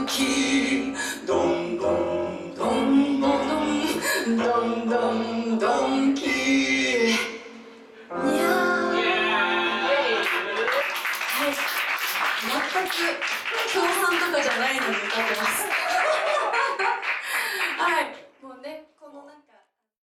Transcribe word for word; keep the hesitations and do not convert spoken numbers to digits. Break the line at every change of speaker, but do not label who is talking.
ンキードンドンドンドンドンドンドンキー。いやー、はい、全く共犯とかじゃないのに歌ってますはい、もうね、このなんか